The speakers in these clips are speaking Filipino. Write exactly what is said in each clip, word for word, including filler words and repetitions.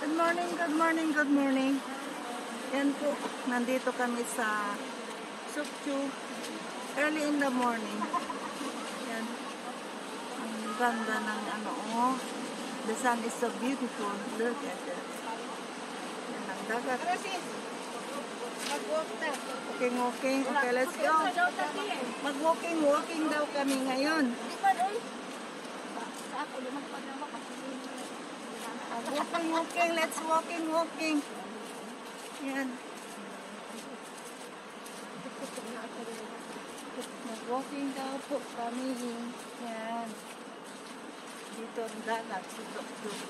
Good morning, good morning, good morning. Yan po, nandito kami sa Sukchu early in the morning. Yan. Ang ganda ng ano, oh. The sun is so beautiful. Look at it. Yan ang dagat. Walking, walking. Okay, let's go. Mag-walking, walking daw kami ngayon. Walking, walking. Let's walking, walking. Yan. Mag-walking daw po kami. Yan. Dito ang dagat. Dito.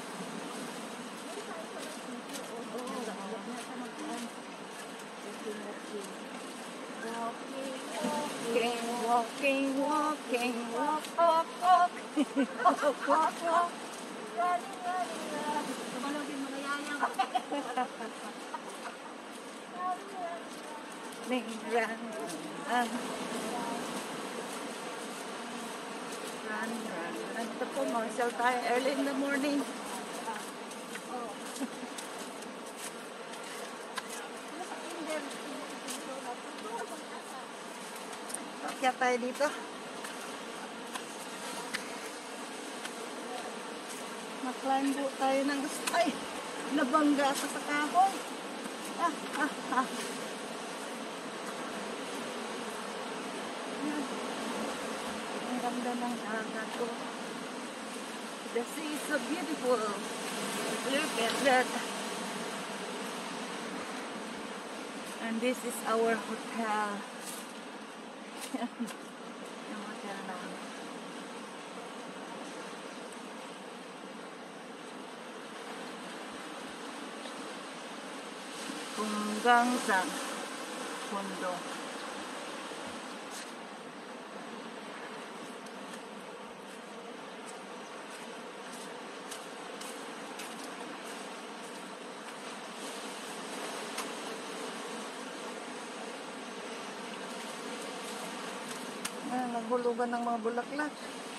Walking, walking, walking, walk, walk, walk. Walk, walk, walk. Running, running, running. Tumalogin mo na yayang. Running, running, run. Run, run, run. Ito po, Marcel tayo early in the morning. Kaya tayo dito. Maklimb po tayo ng gusto. Ay! Nabangga sa sa kahoy. Ah, ah, ah. Ang ganda ng dagat ko. The sea is so beautiful. Look at that. And this is our hotel. Yung hotel namin. Hanggang sa pundo. Ah, naghulugan ng mga bulaklak.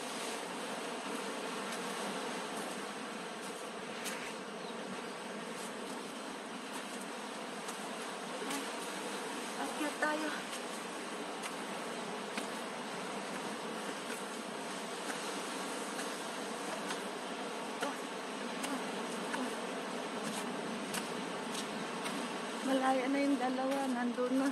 Akyat tayo. Malaya na yung dalawa. Nandun na.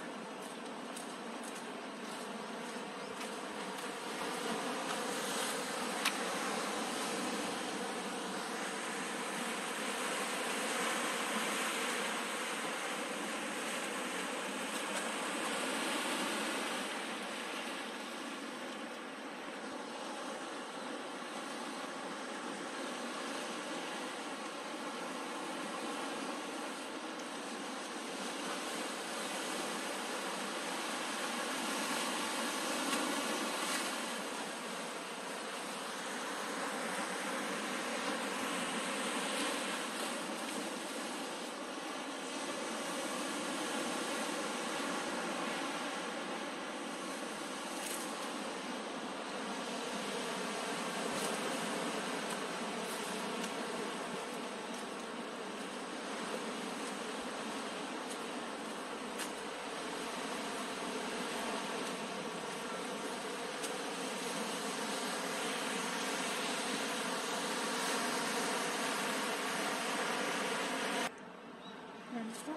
Yan po.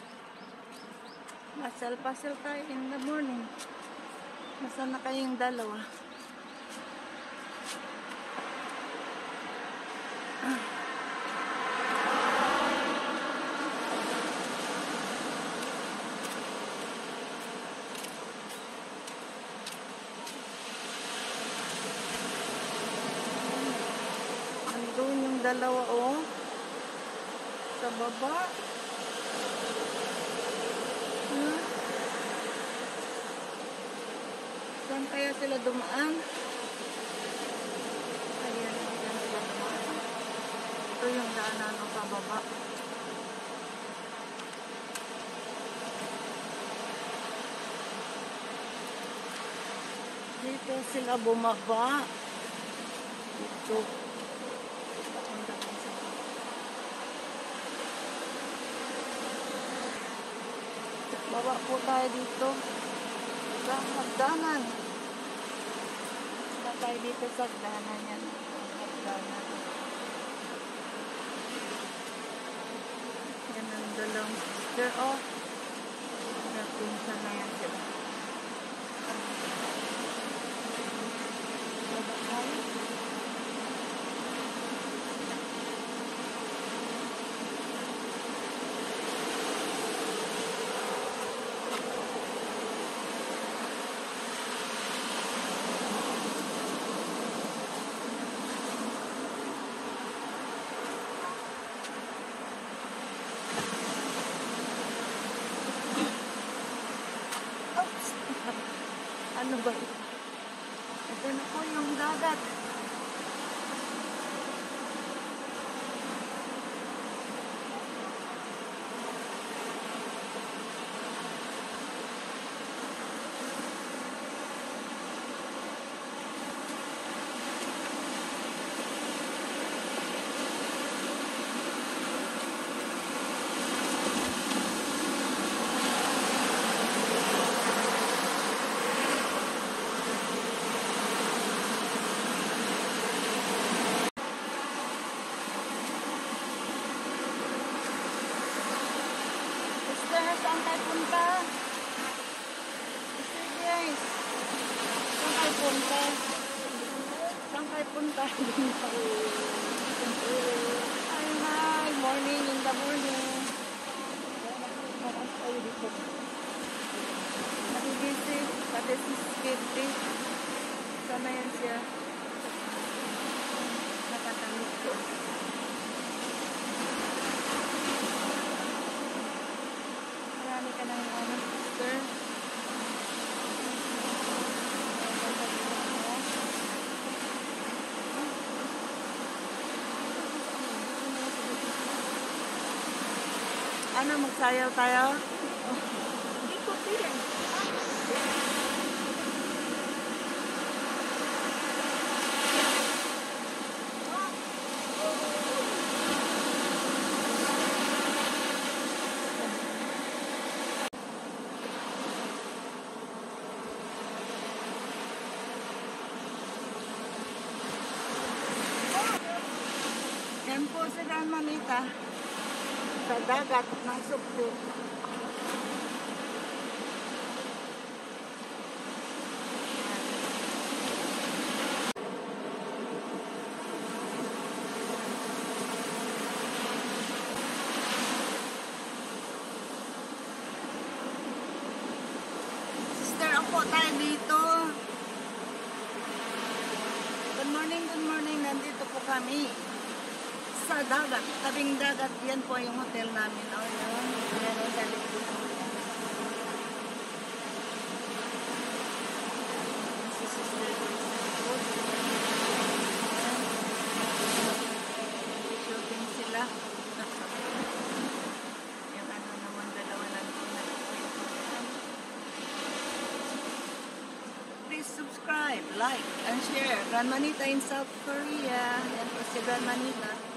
Pasal-pasal tayo in the morning. Nasaan na kayong dalawa? Ah. Andun yung dalawa, oh. Sa baba. Hmm. Saan kaya sila dumaan? Ayan, ayan sila dumaan. Ito yung daanan ng pababa. Dito sila bumaba. Dito. Baba po tayo dito sa hagdanan. Baba tayo dito sa hagdanan yan. Hagdanan. Yan ang dalawang sister. Oh, napinsan na yan sila. Baba tayo. Ano ba? Ito na po yung dagat. Saan tayo punta? Sige guys. Saan tayo punta? Saan tayo punta? Hi, hi. Morning in the morning. Nabibisi. Pati si Skipty. Sana yan siya. Nakatamit ko. Marami ka ng ano, sister. Ano, magsayaw tayo? Hindi ko piling. Yan po sila Manita sa dagat ng Sukyo. Sister, ako tayo dito. Good morning, good morning. Nandito po kami sa dagat, tabing dagat. Yan po yung hotel namin. O, yun. Yan ang dalit dito. Si sister ko shooting sila. Yung ano naman, dalawa lang sila. Please subscribe, like, and share. Grandmanita in South Korea. Yan po si Grandmanita.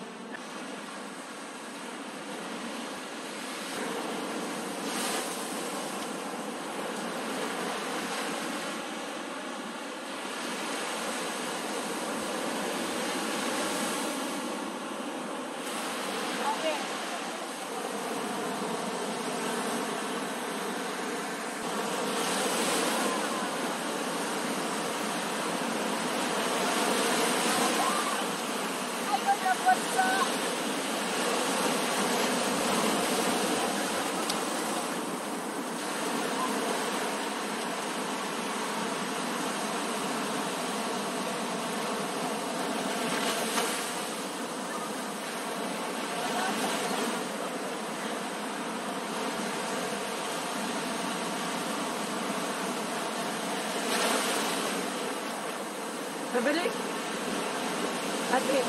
Sabili. Ate.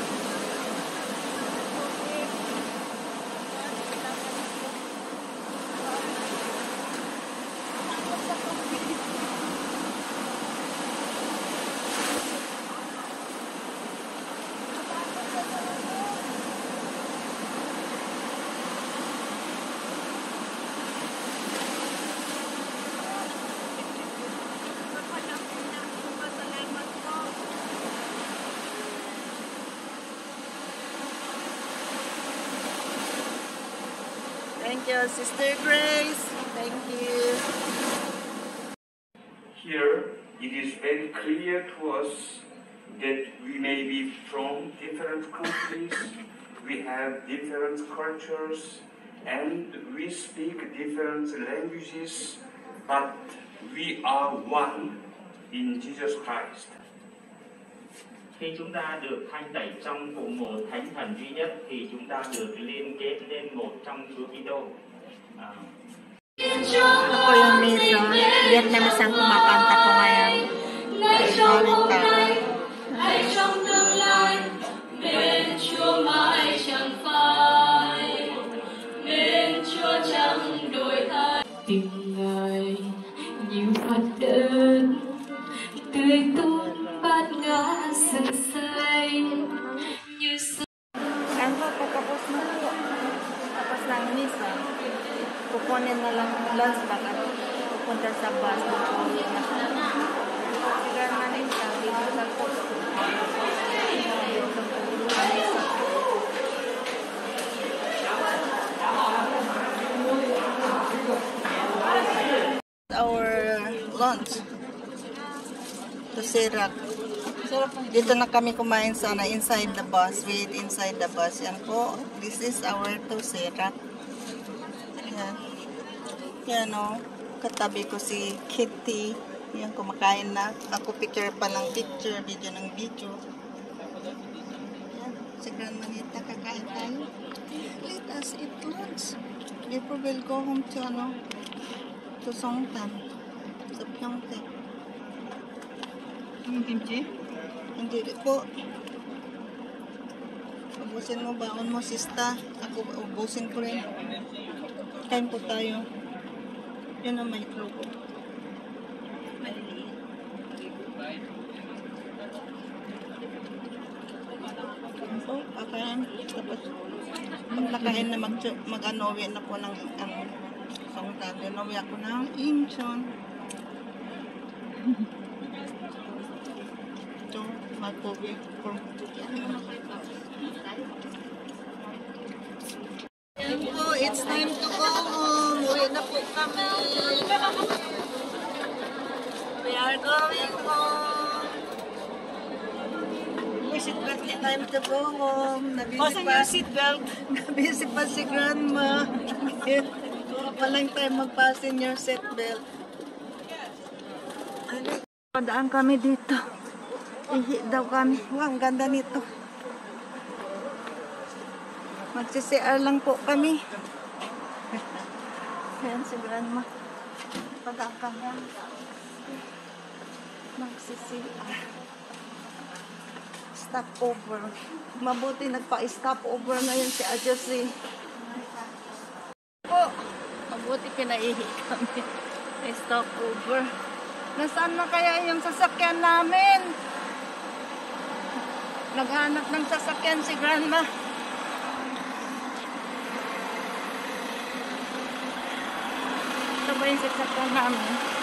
Thank you, Sister Grace. Thank you. Here, it is very clear to us that we may be from different countries, we have different cultures, and we speak different languages, but we are one in Jesus Christ. Khi chúng ta được thanh tẩy trong cùng một thánh thần duy nhất thì chúng ta được liên kết lên một trong Chúa Kitô. À. Ako yung misa, Vietnamese ang kumakanta ko ngayon. Hãy trong tương lai bên Chúa mãi chẳng phai, bên Chúa chẳng đổi thay. Tình Ngài như mặt đất tươi tốt bát ngát rực xanh như sương. Ano po, pagkapos na po. Tapos ng misa, kukunin na lang lunch bag at pupunta sa bus na po. Sigar manin sa dito sa po. Our lunch to Sirak. Dito na kami kumain sana inside the bus. Wait inside the bus. Yan po. This is our to Sirak. Yan. Yan o. Katabi ko si Kitty. Yan, kumakain na. Ako picture pa ng picture. Video ng video. Yan. Si Grandma Nita, kakain tayo. Let us eat lunch. Before we'll go home to ano, to Songtan. Sa Pyeongtaek. Yung kimchi? Hindi po. Ubusin mo, baon mo, sista. Ako, ubusin ko rin. Kain po tayo. Yun ang may logo. So, kakain. Tapos, pag nakain na mag, mag-ano, na po ng ano, Songtan. Uwi ako ng Incheon. Ito, mag-uwi ko. Yan po, it's time to go home. Uwi na po kami. We are going home. We seatbelt, time to go home. Nabisi pa, seatbelt. Nabisi pa si Grandma. Walang time magpasin your seatbelt. Padaan kami dito. Ihi daw kami. Wow, ang ganda nito. Magsi-C R lang po kami. Ayan si Grandma. Padaan kami. Magsi-C R. Stop over. Mabuti nagpa-stop over ngayon si Ajosi. Po. Mabuti pinaihi kami. Stop over. Nasaan na kaya yung sasakyan namin? Naghanap ng sasakyan si Grandma. Ito ba yung sasakyan namin?